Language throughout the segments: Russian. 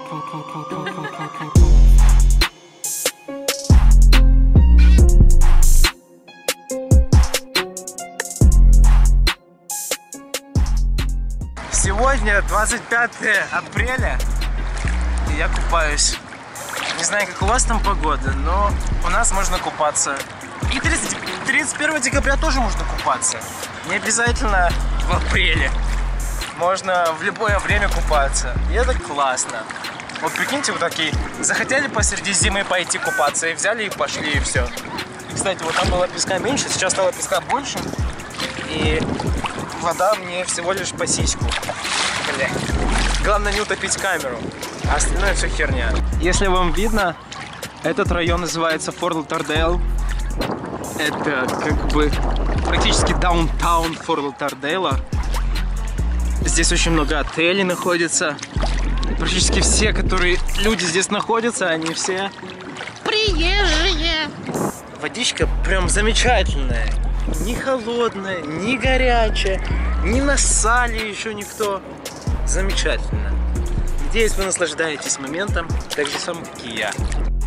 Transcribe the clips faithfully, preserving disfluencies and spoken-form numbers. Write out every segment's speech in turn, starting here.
Сегодня двадцать пятое апреля, и я купаюсь. Не знаю, как у вас там погода, но у нас можно купаться. И тридцать первого декабря тоже можно купаться. Не обязательно в апреле. Можно в любое время купаться. И это классно. Вот прикиньте, вот такие захотели посреди зимы пойти купаться, и взяли и пошли, и все. И, кстати, вот там было песка меньше, сейчас стало песка больше. И вода мне всего лишь по сиську. Бля. Главное не утопить камеру, а остальное все херня. Если вам видно, этот район называется Форт Лаудердейл. Это как бы практически даунтаун Форт Лаудердейла. Здесь очень много отелей находится. Практически все, которые люди здесь находятся, они все приезжие. Водичка прям замечательная. Не холодная, не горячая, не нассали еще никто. Замечательно. Надеюсь, вы наслаждаетесь моментом так же самое, как и я.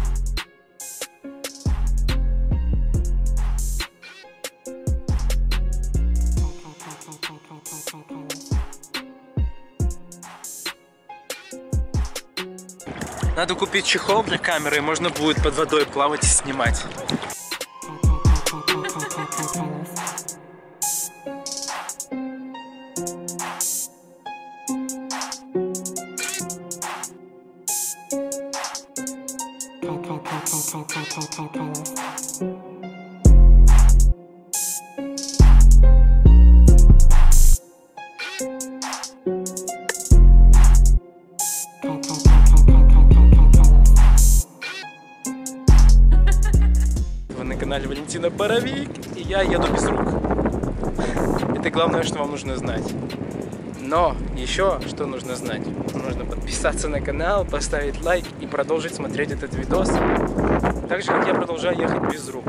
Надо купить чехол для камеры, и можно будет под водой плавать и снимать. Вы на канале Валентина Боровик, и я еду без рук. Это главное, что вам нужно знать. Но еще что нужно знать? Нужно подписаться на канал, поставить лайк и продолжить смотреть этот видос. Так же, как я продолжаю ехать без рук.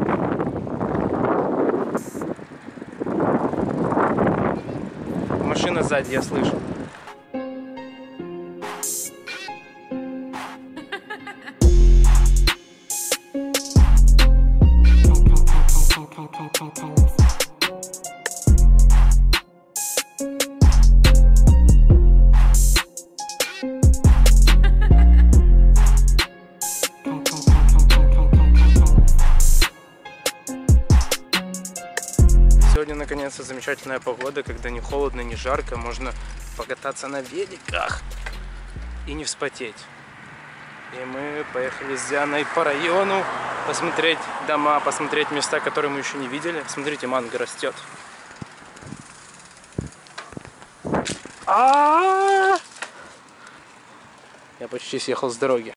Машина сзади, я слышу. Сегодня наконец-то замечательная погода, когда не холодно, не жарко, можно покататься на великах и не вспотеть. И мы поехали с Дианой по району посмотреть дома, посмотреть места, которые мы еще не видели. Смотрите, манго растет. А-а-а! Я почти съехал с дороги.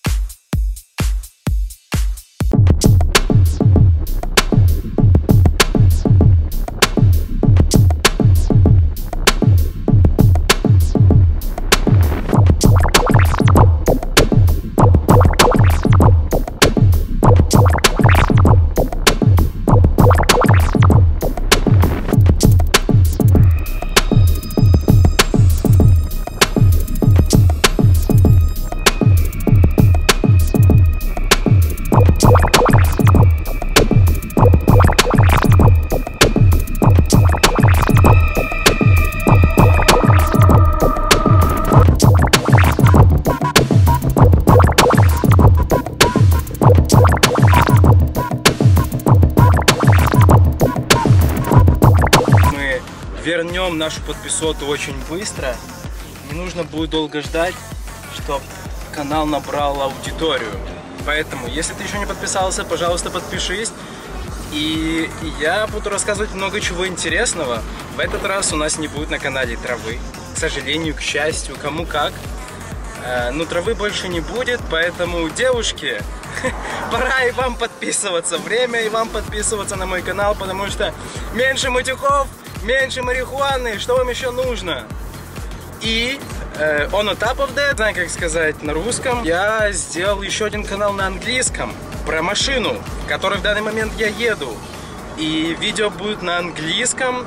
Вернем нашу подписоту очень быстро. Не нужно будет долго ждать, чтобы канал набрал аудиторию. Поэтому, если ты еще не подписался, пожалуйста, подпишись. И я буду рассказывать много чего интересного. В этот раз у нас не будет на канале травы. К сожалению, к счастью, кому как. Но травы больше не будет, поэтому, девушки, пора и вам подписываться. Время и вам подписываться на мой канал, потому что меньше матюков, меньше марихуаны, что вам еще нужно? И э, on top of that, не знаю, как сказать на русском, я сделал еще один канал на английском про машину, в которой в данный момент я еду. И видео будет на английском,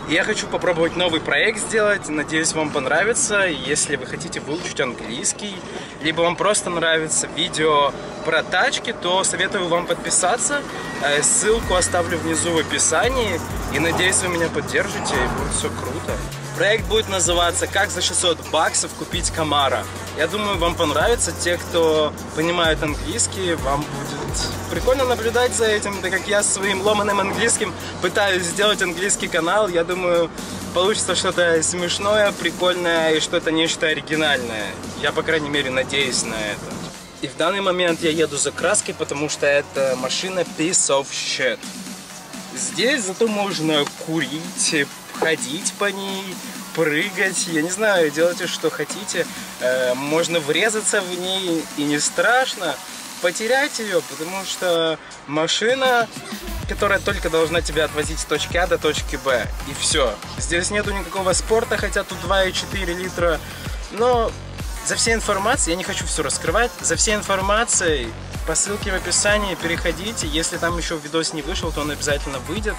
Я хочу попробовать новый проект сделать, надеюсь, вам понравится. Если вы хотите выучить английский, либо вам просто нравится видео про тачки, то советую вам подписаться. Ссылку оставлю внизу в описании. И надеюсь, вы меня поддержите, и будет все круто. Проект будет называться «Как за шестьсот баксов купить Камаро». Я думаю, вам понравится. Те, кто понимает английский, вам будет прикольно наблюдать за этим, так как я своим ломаным английским пытаюсь сделать английский канал. Я думаю, получится что-то смешное, прикольное и что-то нечто оригинальное. Я, по крайней мере, надеюсь на это. И в данный момент я еду за краской, потому что это машина piece of shit. Здесь зато можно курить, ходить по ней, прыгать, я не знаю, делайте что хотите. Э, можно врезаться в ней и не страшно потерять ее, потому что машина, которая только должна тебя отвозить с точки А до точки Б, и все. Здесь нету никакого спорта, хотя тут два и четыре литра, но за всей информацией, я не хочу все раскрывать, за всей информацией по ссылке в описании переходите. Если там еще видос не вышел, то он обязательно выйдет.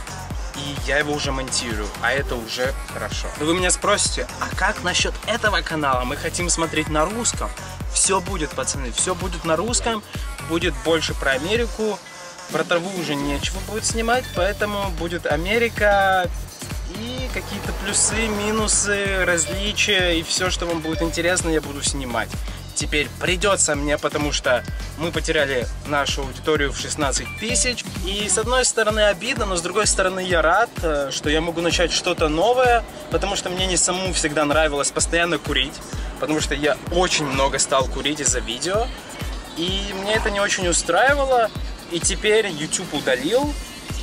И я его уже монтирую, а это уже хорошо. Но вы меня спросите, а как насчет этого канала? Мы хотим смотреть на русском. Все будет, пацаны, все будет на русском. Будет больше про Америку. Про траву уже нечего будет снимать, поэтому будет Америка и какие-то плюсы, минусы, различия. И все, что вам будет интересно, я буду снимать. Теперь придется мне, потому что мы потеряли нашу аудиторию в шестнадцать тысяч. И с одной стороны обидно, но с другой стороны я рад, что я могу начать что-то новое, потому что мне не самому всегда нравилось постоянно курить, потому что я очень много стал курить из-за видео. И мне это не очень устраивало. И теперь YouTube удалил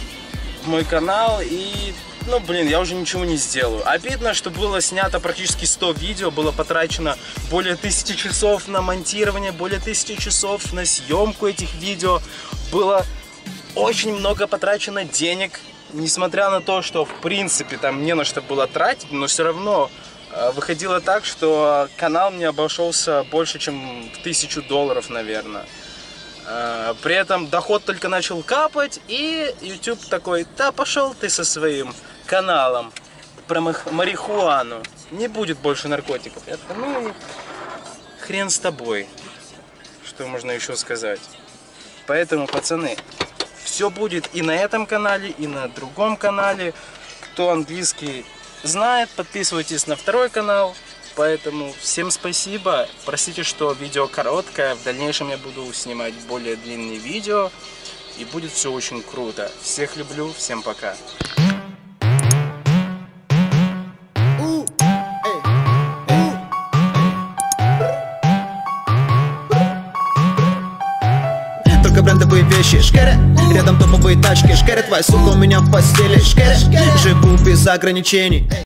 мой канал и... Ну, блин, я уже ничего не сделаю. Обидно, что было снято практически сто видео, было потрачено более тысячи часов на монтирование, более тысячи часов на съемку этих видео. Было очень много потрачено денег, несмотря на то, что, в принципе, там не на что было тратить, но все равно э, выходило так, что канал мне обошелся больше, чем в тысячу долларов, наверное. Э, при этом доход только начал капать, и YouTube такой: да пошел ты со своим каналом про марихуану, не будет больше наркотиков. Я такой, ну хрен с тобой, что можно еще сказать. Поэтому, пацаны, все будет и на этом канале, и на другом канале. Кто английский знает, подписывайтесь на второй канал. Поэтому всем спасибо. Простите, что видео короткое. В дальнейшем я буду снимать более длинные видео. И будет все очень круто. Всех люблю. Всем пока. Только брендовые вещи, шкере. Рядом топовые тачки, шкере. Твоя сука у меня в постели, шкере. Живу без ограничений.